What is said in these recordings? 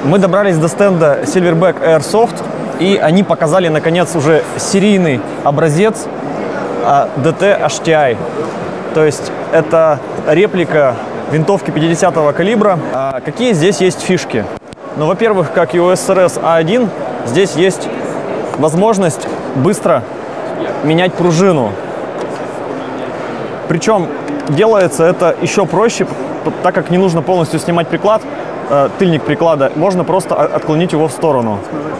Мы добрались до стенда Silverback Airsoft, и они показали, наконец, уже серийный образец DT HTI. То есть это реплика винтовки 50-го калибра. Какие здесь есть фишки? Ну, во-первых, как и у SRS A1, здесь есть возможность быстро менять пружину. Причем делается это еще проще, так как не нужно полностью снимать приклад, тыльник приклада, можно просто отклонить его в сторону.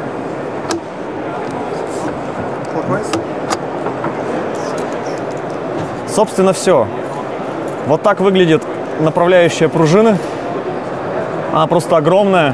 Собственно, все. Вот так выглядит направляющая пружины. Она просто огромная.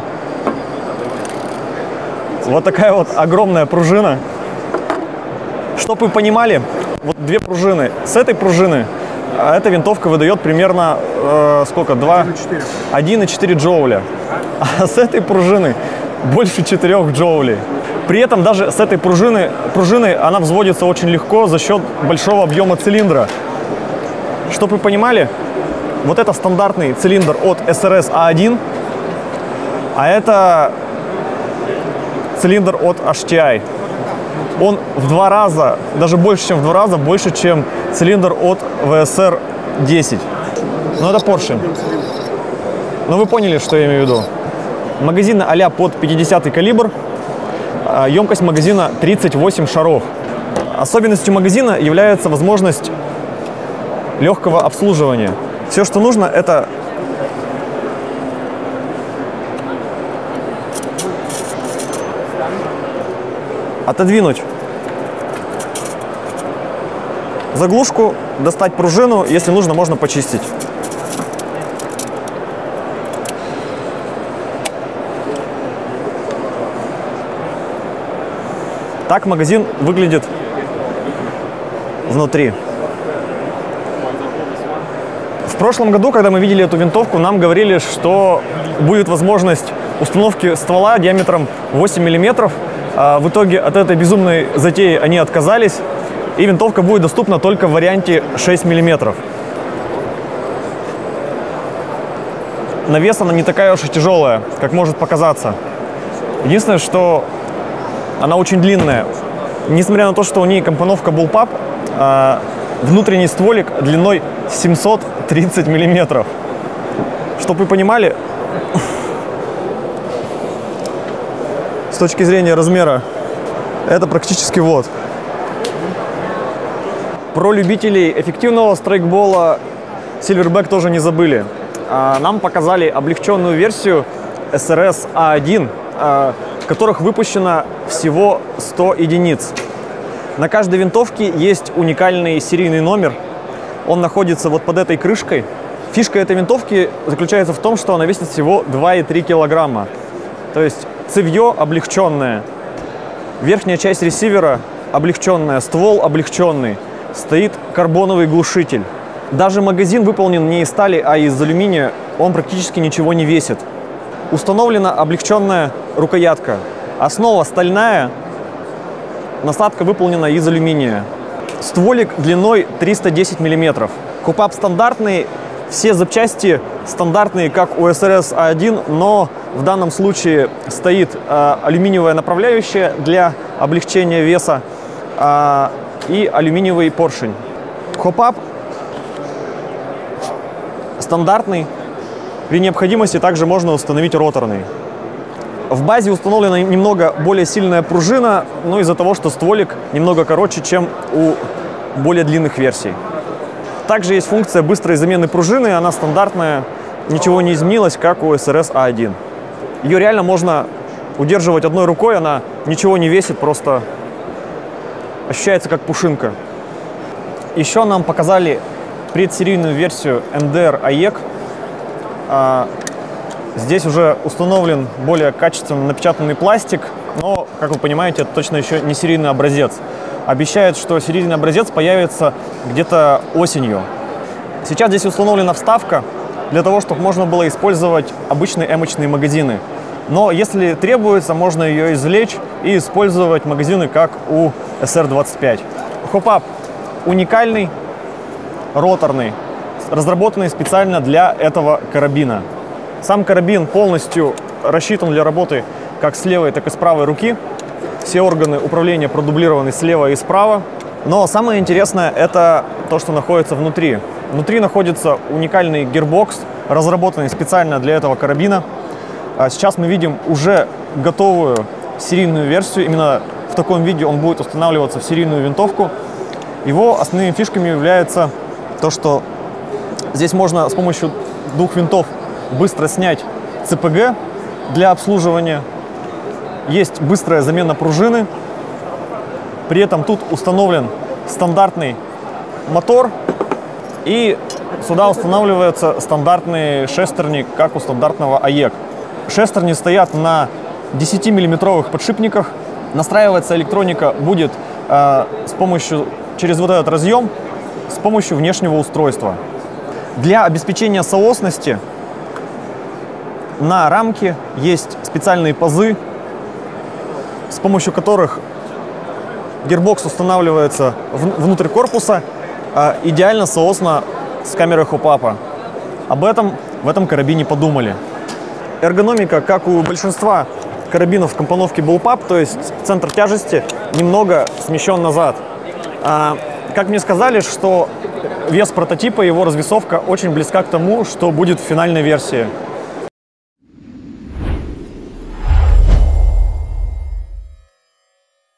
Вот такая вот огромная пружина. Чтобы вы понимали, вот две пружины. С этой пружины эта винтовка выдает примерно сколько? 1,4 джоуля. А с этой пружины больше 4 джоулей. При этом даже с этой пружины она взводится очень легко за счет большого объема цилиндра. Чтобы вы понимали, вот это стандартный цилиндр от SRS A1, а это цилиндр от HTI. Он в 2 раза, даже больше, чем в 2 раза, больше, чем цилиндр от VSR 10. Но это Porsche. Но вы поняли, что я имею в виду. Магазины а-ля под 50-й калибр. Емкость магазина 38 шаров. Особенностью магазина является возможность легкого обслуживания. Все, что нужно, это отодвинуть заглушку, достать пружину, если нужно, можно почистить. Так магазин выглядит внутри. В прошлом году, когда мы видели эту винтовку, нам говорили, что будет возможность установки ствола диаметром 8 мм. В итоге от этой безумной затеи они отказались, и винтовка будет доступна только в варианте 6 мм. На вес она не такая уж и тяжелая, как может показаться. Единственное, что она очень длинная. Несмотря на то, что у нее компоновка Bullpup, внутренний стволик длиной 730 мм. Чтобы вы понимали, с точки зрения размера, это практически вот. Про любителей эффективного страйкбола Silverback тоже не забыли. Нам показали облегченную версию SRS A1, в которых выпущено всего 100 единиц. На каждой винтовке есть уникальный серийный номер. Он находится вот под этой крышкой. Фишка этой винтовки заключается в том, что она весит всего 2,3 килограмма. То есть цевье облегченное, верхняя часть ресивера облегченная, ствол облегченный, стоит карбоновый глушитель. Даже магазин выполнен не из стали, а из алюминия, он практически ничего не весит. Установлена облегченная рукоятка. Основа стальная, насадка выполнена из алюминия. Стволик длиной 310 мм. Хупап стандартный, все запчасти стандартные, как у SRS A1, но в данном случае стоит алюминиевая направляющая для облегчения веса и алюминиевый поршень. Хупап стандартный. При необходимости также можно установить роторный. В базе установлена немного более сильная пружина, но из-за того, что стволик немного короче, чем у более длинных версий. Также есть функция быстрой замены пружины, она стандартная, ничего не изменилось, как у SRS A1. Ее реально можно удерживать одной рукой, она ничего не весит, просто ощущается как пушинка. Еще нам показали предсерийную версию MDR AEG. Здесь уже установлен более качественно напечатанный пластик, но, как вы понимаете, это точно еще не серийный образец. Обещают, что серийный образец появится где-то осенью. Сейчас здесь установлена вставка для того, чтобы можно было использовать обычные эмочные магазины. Но если требуется, можно ее извлечь и использовать магазины, как у SR-25. Хупап уникальный, роторный, разработанный специально для этого карабина. Сам карабин полностью рассчитан для работы как с левой, так и с правой руки. Все органы управления продублированы слева и справа. Но самое интересное – это то, что находится внутри. Внутри находится уникальный гирбокс, разработанный специально для этого карабина. Сейчас мы видим уже готовую серийную версию. Именно в таком виде он будет устанавливаться в серийную винтовку. Его основными фишками является то, что здесь можно с помощью двух винтов быстро снять ЦПГ для обслуживания. Есть быстрая замена пружины. При этом тут установлен стандартный мотор. И сюда устанавливается стандартный шестерни, как у стандартного АЕК. Шестерни стоят на 10-миллиметровых подшипниках. Настраиваться электроника будет через вот этот разъем с помощью внешнего устройства. Для обеспечения соосности на рамке есть специальные пазы, с помощью которых гирбокс устанавливается внутрь корпуса идеально соосно с камерой хоп-апа. Об этом в этом карабине подумали. Эргономика, как у большинства карабинов в компоновке Bullpup, то есть центр тяжести немного смещен назад. Как мне сказали, что вес прототипа, его развесовка очень близка к тому, что будет в финальной версии.